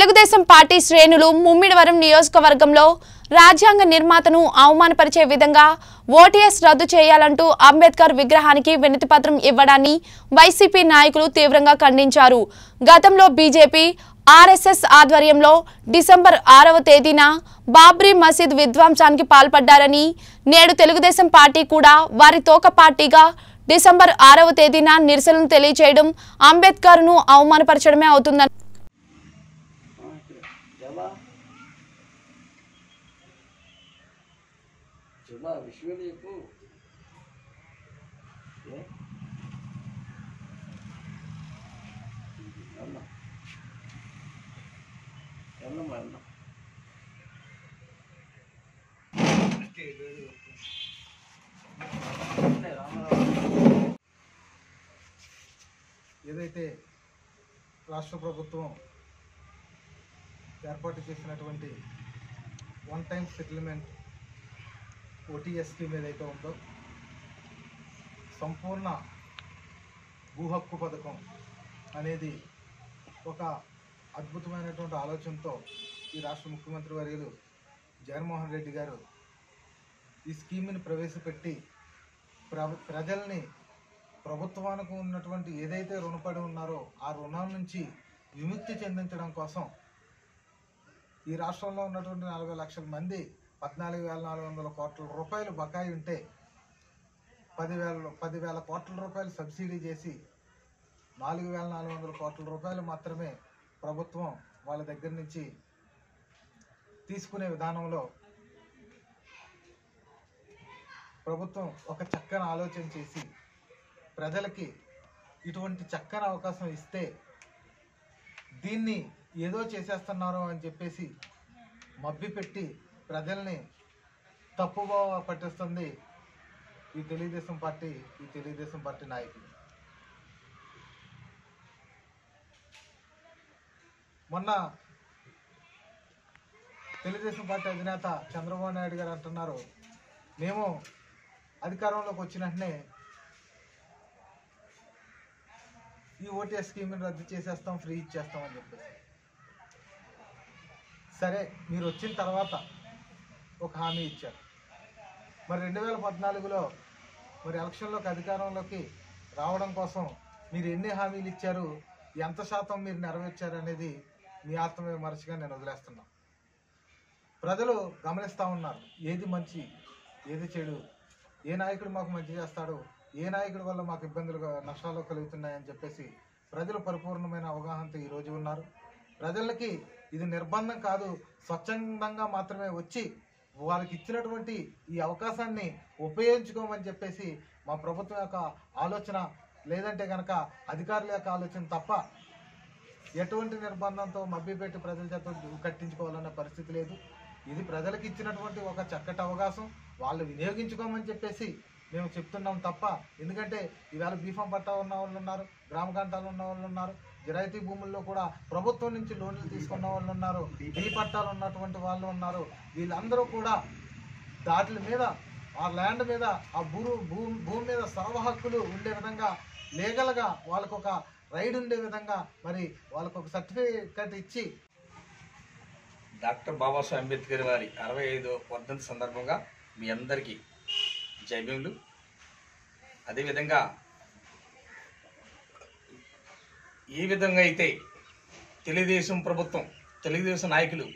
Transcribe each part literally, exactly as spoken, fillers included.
Telugu Desam party శ్రేణులు ముమ్మిడివరం నియోజకవర్గంలో రాజ్యాంగ నిర్మాతను అవమానపరిచే విధంగా ఓటీఎస్ రద్దు చేయాలంటూ అంబేద్కర్ విగ్రహానికి వినతిపత్రం ఇవ్వడాన్ని వైసీపీ నాయకులు తీవ్రంగా ఖండించారు. గతంలో బీజేపీ ఆర్ఎస్ఎస్ ఆధ్వర్యంలో డిసెంబర్ ఆరవ తేదీన బాబ్రీ మసీద్ విధ్వంసానికి పాల్పడ్డారని, నేడు తెలుగుదేశం పార్టీ కూడా వారి తోక పార్టీగా డిసెంబర్ ఆరవ తేదీన నిరసనలు తెలియజేయడం అంబేద్కర్ను అవమానపరచడమే అవుతుందని चला विश्वली को ये अल्लाह अल्लाह मारना ఏదైతే రాష్ట్ర ప్రభుత్వం ఏర్పాటు చేసినటువంటి one time settlement OTS scheme ఏదైతే ఉందో సంపూర్ణ భూ హక్కు పథకం అనేది ఒక అద్భుతమైనటువంటి ఆలోచనతో ఈ రాష్ట్ర ముఖ్యమంత్రి వర్యులు జగన్మోహన్ రెడ్డి గారు ఈ స్కీమ్ని ప్రవేశపెట్టి ప్ర ప్రజల్ని ప్రభుత్వానికి ఉన్నటువంటి ఏదైతే రుణపడి ఉన్నారో ఆ రుణాల నుంచి విముక్తి చెందించడం కోసం ఈ రాష్ట్రంలో ఉన్నటువంటి నలభై లక్షల మంది పద్నాలుగు వేల నాలుగు వందల కోట్ల రూపాయలు బకాయి ఉంటే పదివేల పదివేల కోట్ల రూపాయలు సబ్సిడీ చేసి నాలుగు వేల నాలుగు వందల కోట్ల రూపాయలు మాత్రమే ప్రభుత్వం వాళ్ళ దగ్గర నుంచి తీసుకునే విధానంలో ప్రభుత్వం ఒక చక్కని ఆలోచన చేసి ప్రజలకి ఇటువంటి చక్కని అవకాశం ఇస్తే దీన్ని ఏదో చేసేస్తున్నారు అని చెప్పేసి మభ్యపెట్టి ప్రజల్ని తప్పుగా పట్టిస్తుంది ఈ తెలుగుదేశం పార్టీ ఈ తెలుగుదేశం పార్టీ నాయకులు. మొన్న తెలుగుదేశం పార్టీ అధినేత చంద్రబాబు నాయుడు గారు అంటున్నారు, మేము అధికారంలోకి వచ్చిన వెంటనే ఈ ఓటీఎస్ స్కీమ్ని రద్దు చేసేస్తాం, ఫ్రీ ఇచ్చేస్తామని చెప్పేసి. సరే, మీరు వచ్చిన తర్వాత ఒక హామీ ఇచ్చారు. మరి రెండు వేల పద్నాలుగులో మరి ఎలక్షన్లోకి అధికారంలోకి రావడం కోసం మీరు ఎన్ని హామీలు ఇచ్చారు, ఎంత శాతం మీరు నెరవేర్చారు అనేది మీ ఆత్మవిమర్శగా నేను వదిలేస్తున్నాను. ప్రజలు గమనిస్తూ ఉన్నారు, ఏది మంచి ఏది చెడు, ఏ నాయకుడు మాకు మంచి చేస్తాడు, ఏ నాయకుడి వల్ల మాకు ఇబ్బందులు నష్టాలు కలుగుతున్నాయని చెప్పేసి ప్రజలు పరిపూర్ణమైన అవగాహనతో ఈరోజు ఉన్నారు. ప్రజలకి ఇది నిర్బంధం కాదు, స్వచ్ఛందంగా మాత్రమే వచ్చి వాళ్ళకి ఇచ్చినటువంటి ఈ అవకాశాన్ని ఉపయోగించుకోమని చెప్పేసి మా ప్రభుత్వం యొక్క ఆలోచన, లేదంటే కనుక అధికారుల యొక్క ఆలోచన తప్ప ఎటువంటి నిర్బంధంతో మభ్యపెట్టి ప్రజల చేత కట్టించుకోవాలనే పరిస్థితి లేదు. ఇది ప్రజలకు ఇచ్చినటువంటి ఒక చక్కటి అవకాశం, వాళ్ళు వినియోగించుకోమని చెప్పేసి మేము చెప్తున్నాం తప్ప, ఎందుకంటే ఈవేళ బీఫామ్ పట్టా ఉన్న వాళ్ళు ఉన్నారు, గ్రామ గంటాలు ఉన్న వాళ్ళు ఉన్నారు, జిరాయితీ భూముల్లో కూడా ప్రభుత్వం నుంచి లోన్లు తీసుకున్న వాళ్ళు ఉన్నారు, బీ పట్టాలు ఉన్నటువంటి వాళ్ళు ఉన్నారు. వీళ్ళందరూ కూడా దాట్ల మీద, ఆ ల్యాండ్ మీద, ఆ భూ భూ భూమి మీద సర్వ హక్కులు ఉండే విధంగా, లీగల్గా వాళ్ళకు ఒక రైడ్ ఉండే విధంగా మరి వాళ్ళకు ఒక సర్టిఫికేట్ ఇచ్చి డాక్టర్ బాబాసాహెబ్ అంబేద్కర్ వారి అరవై ఐదో వర్ధంతి సందర్భంగా మీ అందరికీ జైభీములు. అదేవిధంగా ఏ విధంగా అయితే తెలుగుదేశం ప్రభుత్వం, తెలుగుదేశం నాయకులు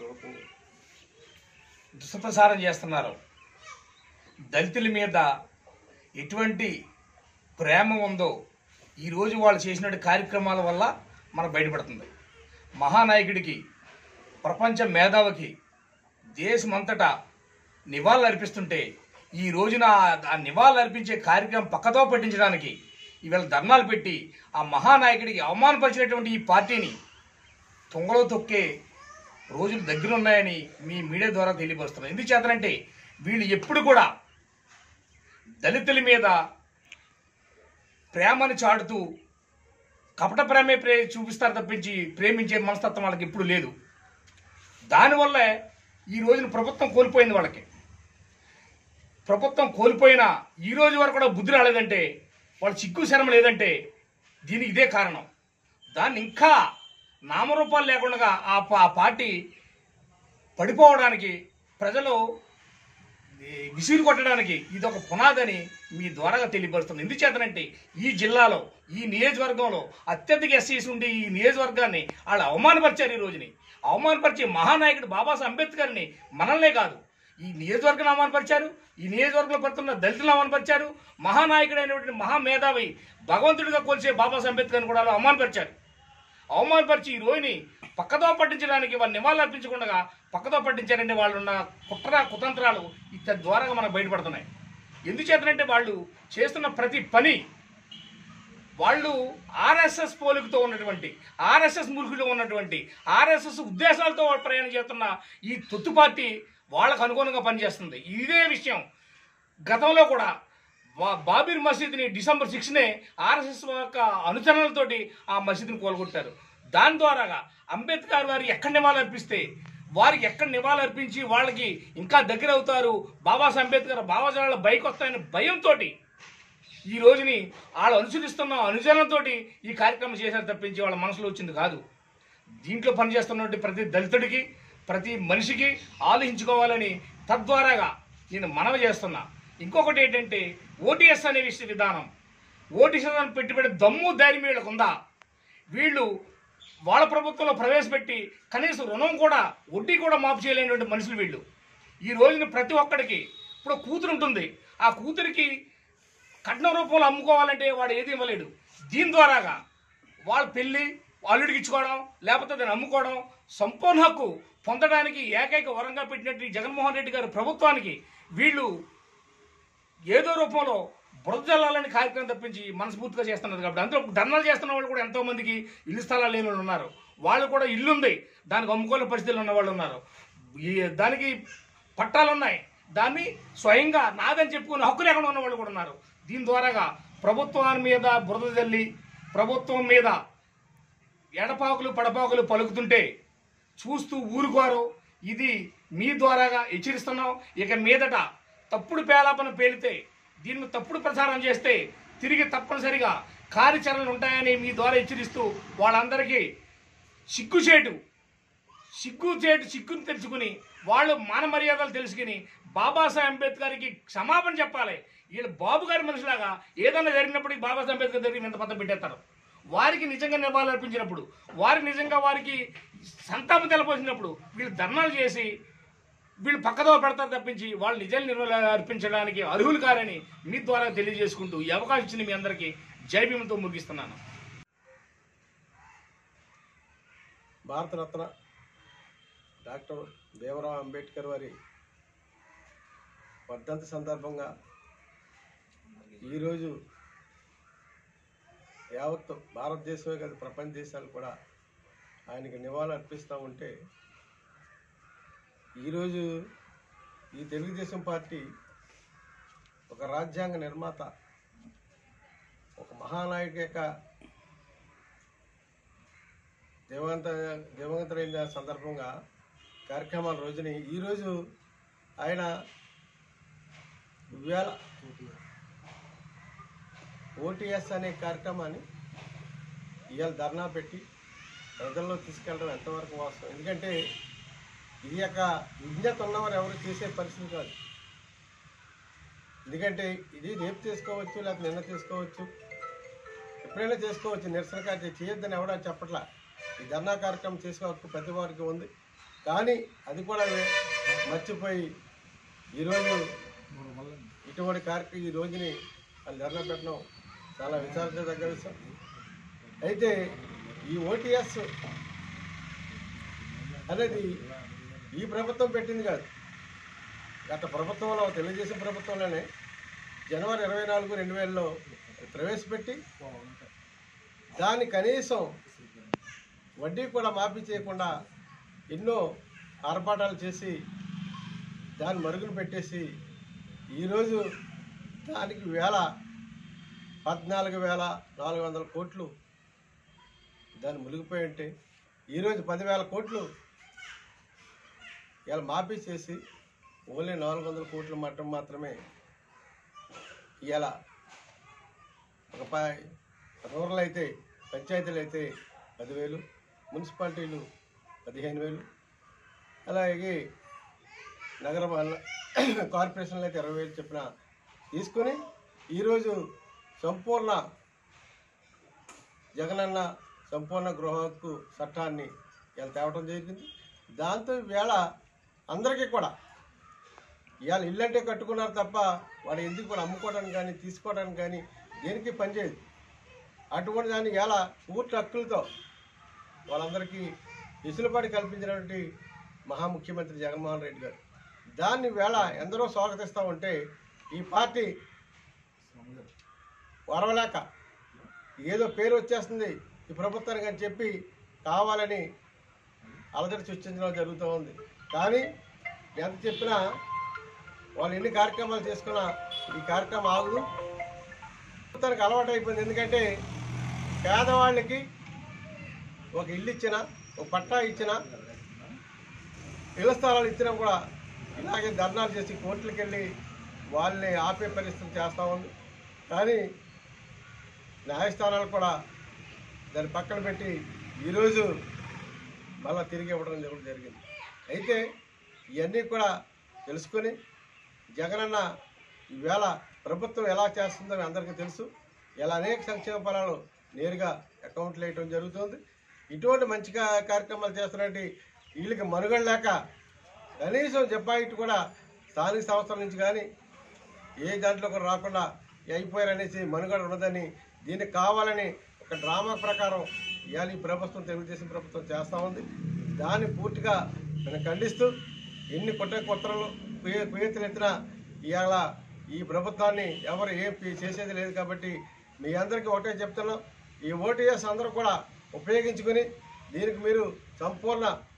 దుష్ప్రచారం చేస్తున్నారు, దళితుల మీద ఎటువంటి ప్రేమ ఉందో ఈరోజు వాళ్ళు చేసిన కార్యక్రమాల వల్ల మనకు బయటపడుతుంది. మహానాయకుడికి, ప్రపంచ మేధావికి దేశమంతటా నివాళులు అర్పిస్తుంటే ఈ రోజున ఆ నివాళులు అర్పించే కార్యక్రమం పక్కదో పట్టించడానికి ఈవేళ ధర్నాలు పెట్టి ఆ మహానాయకుడికి అవమానపరిచినటువంటి ఈ పార్టీని తొంగలో తొక్కే రోజులు దగ్గర ఉన్నాయని మీ మీడియా ద్వారా తెలియపరుస్తున్నారు. ఎందుకు చేతనంటే వీళ్ళు ఎప్పుడు కూడా దళితుల మీద ప్రేమను చాటుతూ కపట ప్రేమే ప్రే చూపిస్తారు తప్పించి ప్రేమించే మనస్తత్వం వాళ్ళకి ఎప్పుడు లేదు. దానివల్లే ఈ రోజున ప్రభుత్వం కోల్పోయింది. వాళ్ళకి ప్రభుత్వం కోల్పోయినా ఈ రోజు వరకు కూడా బుద్ధి రాలేదంటే, వాళ్ళు చిక్కు శరమ లేదంటే దీనికి ఇదే కారణం. దాన్ని ఇంకా నామరూపాలు లేకుండా ఆ పా- ఆ పార్టీ పడిపోవడానికి ప్రజలు విసిరి కొట్టడానికి ఇది ఒక పునాదని మీ ద్వారాగా తెలియపరుస్తుంది. ఎందుచేతనంటే ఈ జిల్లాలో ఈ నియోజకవర్గంలో అత్యధిక ఎస్సీస్ ఉండి ఈ నియోజకవర్గాన్ని వాళ్ళు అవమానపరిచారు. ఈ రోజుని అవమానపరిచే మహానాయకుడు బాబాసాహెబ్ అంబేద్కర్ని మనల్నే కాదు ఈ నియోజకవర్గం అవమానపరిచారు, ఈ నియోజకవర్గంలో పడుతున్న దళితులను అవమానపరిచారు, మహానాయకుడైనటువంటి మహామేధావి భగవంతుడిగా కొలిసే బాబాసాహెబ్ అంబేద్కర్ని కూడా వాళ్ళు అవమానపరిచారు. అవమానపరిచి ఈ రోజుని పక్కదో పట్టించడానికి వాళ్ళు నివాళులు అర్పించకుండా పక్కదో పట్టించారంటే వాళ్ళు ఉన్న కుట్ర కుతంత్రాలు ఇతని ద్వారా మనకు బయటపడుతున్నాయి. ఎందుచేతనంటే వాళ్ళు చేస్తున్న ప్రతి పని వాళ్ళు ఆర్ఎస్ఎస్ పోలికతో ఉన్నటువంటి ఆర్ఎస్ఎస్ మురుగులో ఉన్నటువంటి ఆర్ఎస్ఎస్ ఉద్దేశాలతో ప్రయాణం చేస్తున్న ఈ తొత్తు పార్టీ వాళ్ళకు అనుగుణంగా పనిచేస్తుంది. ఇదే విషయం గతంలో కూడా బాబీర్ మసీద్ని డిసెంబర్ సిక్స్నే ఆర్ఎస్ఎస్ యొక్క అనుచరణలతోటి ఆ మసీదుని కూలగొట్టారు. దాని ద్వారాగా అంబేద్కర్ వారికి ఎక్కడ నివాళులు అర్పిస్తే వారికి ఎక్కడ నివాళులు అర్పించి వాళ్ళకి ఇంకా దగ్గర అవుతారు, బాబాసాహెబ్ అంబేద్కర్ భావజాల బైక్ వస్తాయని భయంతో ఈ రోజుని వాళ్ళు అనుసరిస్తున్న అనుచరణతో ఈ కార్యక్రమం చేశారు తప్పించి వాళ్ళ మనసులో వచ్చింది కాదు. దీంట్లో పనిచేస్తున్నటువంటి ప్రతి దళితుడికి ప్రతి మనిషికి ఆలోచించుకోవాలని తద్వారాగా నేను మనవి చేస్తున్నా. ఇంకొకటి ఏంటంటే ఓటీఎస్ అనే విషయ విధానం ఓటీఎస్ పెట్టుబడి దమ్ము ధైర్యం వీళ్ళకు ఉందా? వీళ్ళు వాళ్ళ ప్రభుత్వంలో ప్రవేశపెట్టి కనీసం రుణం కూడా వడ్డీ కూడా మాఫ్ చేయలేనటువంటి మనుషులు వీళ్ళు. ఈ రోజున ప్రతి ఒక్కడికి ఇప్పుడు కూతురు ఉంటుంది, ఆ కూతురికి కట్నం రూపంలో అమ్ముకోవాలంటే వాడు ఏది ఇవ్వలేడు. దీని ద్వారాగా వాళ్ళ పెళ్ళి అల్లుడికి ఇచ్చుకోవడం లేకపోతే దాన్ని అమ్ముకోవడం సంపూర్ణ హక్కు పొందడానికి ఏకైక వరంగా పెట్టినట్టు జగన్మోహన్ రెడ్డి గారి ప్రభుత్వానికి వీళ్ళు ఏదో రూపంలో బురద జల్లాలని కార్యక్రమం తప్పించి మనస్ఫూర్తిగా చేస్తున్నారు. కాబట్టి అందులో ధర్నాలు చేస్తున్న వాళ్ళు కూడా ఎంతో మందికి ఇల్లు స్థలాలు లేని వాళ్ళు ఉన్నారు. వాళ్ళు కూడా ఇల్లు ఉంది, దానికి అమ్ముకోలేని పరిస్థితులు ఉన్న వాళ్ళు ఉన్నారు. ఈ దానికి పట్టాలు ఉన్నాయి, దాన్ని స్వయంగా నాదని చెప్పుకునే హక్కు లేకుండా ఉన్న వాళ్ళు కూడా ఉన్నారు. దీని ద్వారాగా ప్రభుత్వాన్ని మీద బురద జల్లి ప్రభుత్వం మీద ఎడపాకులు పడపాకులు పలుకుతుంటే చూస్తూ ఊరుకోరు. ఇది మీ ద్వారాగా హెచ్చరిస్తున్నాం. ఇక మీదట తప్పుడు పేలాపన పేలితే దీన్ని తప్పుడు ప్రచారం చేస్తే తిరిగి తప్పనిసరిగా కార్యాచరణలు ఉంటాయని మీ ద్వారా హెచ్చరిస్తూ వాళ్ళందరికీ సిగ్గుచేటు సిగ్గుచేటు సిగ్గును తెచ్చుకుని వాళ్ళు మాన మర్యాదలు తెలుసుకుని బాబాసాహెబ్ అంబేద్కర్కి క్షమాపణ చెప్పాలి. వీళ్ళు బాబు గారి మనుషులాగా ఏదైనా జరిగినప్పటికీ బాబాసాహెబ్ అంబేద్కర్ దగ్గర ఇంత పత్రం పెట్టేస్తారు. వారికి నిజంగా నివాళులు అర్పించినప్పుడు వారికి నిజంగా వారికి సంతాపం తెలపోసినప్పుడు వీళ్ళు ధర్నాలు చేసి వీళ్ళు పక్కదో పెడతారు తప్పించి వాళ్ళు నిజాలు నివాళులు అర్పించడానికి అర్హులు కారని మీ ద్వారా తెలియజేసుకుంటూ ఈ అవకాశం ఇచ్చిన మీ అందరికీ జై భీమ్తో ముగిస్తున్నాను. భారతరత్న డాక్టర్ భీమరావ్ అంబేద్కర్ వారి వర్ధంతి సందర్భంగా ఈరోజు యావత్ భారతదేశమే కాదు ప్రపంచ దేశాలు కూడా ఆయనకి నివాళులు అర్పిస్తూ ఉంటే ఈరోజు ఈ తెలుగుదేశం పార్టీ ఒక రాజ్యాంగ నిర్మాత ఒక మహానాయకు యొక్క దేవంత దేవంతరైన సందర్భంగా కార్యక్రమాల రోజుని ఈరోజు ఆయన ఇవాళ ఓటీఎస్ అనే కార్యక్రమాన్ని ఇవాళ ధర్నా పెట్టి ప్రజల్లో తీసుకెళ్ళడం ఎంతవరకు వాస్తవం? ఎందుకంటే ఇది యొక్క విజ్ఞత ఉన్నవారు ఎవరు చేసే పరిస్థితి కాదు. ఎందుకంటే ఇది రేపు చేసుకోవచ్చు లేకపోతే నిన్న చేసుకోవచ్చు, ఎప్పుడైనా చేసుకోవచ్చు. నిరసన కార్యక్రమం చేయొద్దని ఎవడా చెప్పట్లా. ఈ ధర్నా కార్యక్రమం చేసుకోవచ్చు ప్రతి వారికి ఉంది. కానీ అది కూడా మర్చిపోయి ఈరోజు ఇటువంటి కార్యక్రమం ఈ రోజుని వాళ్ళు ధర్నా పెట్టడం చాలా విచారించదగ్గ విషయం. అయితే ఈ ఓటీఎస్ అనేది ఈ ప్రభుత్వం పెట్టింది కాదు, గత ప్రభుత్వంలో తెలుగుదేశం ప్రభుత్వంలోనే జనవరి ఇరవై నాలుగు రెండు వేలలో ప్రవేశపెట్టి దాన్ని కనీసం వడ్డీ కూడా మాఫీ చేయకుండా ఎన్నో ఆర్భాటాలు చేసి దాన్ని మరుగున పెట్టేసి ఈరోజు దానికి వేల పద్నాలుగు వేల నాలుగు వందల కోట్లు దాన్ని మునిగిపోయి ఉంటే ఈరోజు పదివేల కోట్లు ఇలా మాఫీ చేసి ఓన్లీ నాలుగు వందల కోట్ల మట్టం మాత్రమే ఇలా ఒక రూరల్ అయితే పంచాయతీలు అయితే పదివేలు, మున్సిపాలిటీలు పదిహేను వేలు అలాగే నగర కార్పొరేషన్లు అయితే ఇరవై వేలు చెప్పిన తీసుకొని ఈరోజు సంపూర్ణ జగనన్న సంపూర్ణ గృహ హక్కు చట్టాన్ని ఇలా తేవటం జరిగింది. దాంతో వేళ అందరికీ కూడా ఇవాళ ఇల్లు అంటే కట్టుకున్నారు తప్ప వాడు ఎందుకు కూడా అమ్ముకోవడానికి కానీ తీసుకోవడానికి కానీ దేనికి పనిచేయదు. అటువంటి దాన్ని ఇలా పూర్తి హక్కులతో వాళ్ళందరికీ వెసులుబాటు కల్పించినటువంటి మహాముఖ్యమంత్రి జగన్మోహన్ రెడ్డి గారు దాన్ని వేళ ఎందరో స్వాగతిస్తూ ఉంటే ఈ పార్టీ వరవలేక ఏదో పేరు వచ్చేస్తుంది ఈ ప్రభుత్వానికి అని చెప్పి కావాలని అలజడి సృష్టించడం జరుగుతూ ఉంది. కానీ ఎంత చెప్పినా వాళ్ళు ఎన్ని కార్యక్రమాలు చేసుకున్నా ఈ కార్యక్రమం ఆగదు. ప్రభుత్వానికి అలవాటు అయిపోయింది. ఎందుకంటే పేదవాళ్ళకి ఒక ఇల్లు ఇచ్చినా ఒక పట్టా ఇచ్చినా ఇళ్ల స్థలాలు ఇచ్చినా కూడా ఇలాగే ధర్నాలు చేసి కోర్టులకు వెళ్ళి వాళ్ళని ఆపే పరిస్థితి చేస్తూ ఉంది. కానీ న్యాయస్థానాలు కూడా దాన్ని పక్కన పెట్టి ఈరోజు మళ్ళీ తిరిగి ఇవ్వడం జరిగింది. అయితే ఇవన్నీ కూడా తెలుసుకొని జగనన్న ఈవేళ ప్రభుత్వం ఎలా చేస్తుందో అందరికీ తెలుసు. ఇలా అనేక సంక్షేమ ఫలాలు నేరుగా అకౌంట్లు వేయటం జరుగుతుంది. ఇటువంటి మంచి కార్యక్రమాలు చేస్తున్నట్టు వీళ్ళకి మనుగడ లేక కనీసం జబ్బాయిట్ కూడా స్థానిక సంస్థల నుంచి కానీ ఏ దాంట్లో కూడా రాకుండా అయిపోయారనేసి మనుగడ ఉన్నదని దీనికి కావాలని ఒక డ్రామా ప్రకారం ఇవాళ ఈ ప్రభుత్వం తెలుగుదేశం ప్రభుత్వం చేస్తూ ఉంది. దాన్ని పూర్తిగా మనం ఖండిస్తూ ఎన్ని కుట్ర కుట్రలు కుయ కుయత్తులు ఎత్తినా ఇవాళ ఈ ప్రభుత్వాన్ని ఎవరు ఏం చేసేది లేదు. కాబట్టి మీ అందరికీ ఒకటే చెప్తున్నాం, ఈ ఓటీఎస్ అందరూ కూడా ఉపయోగించుకొని దీనికి మీరు సంపూర్ణ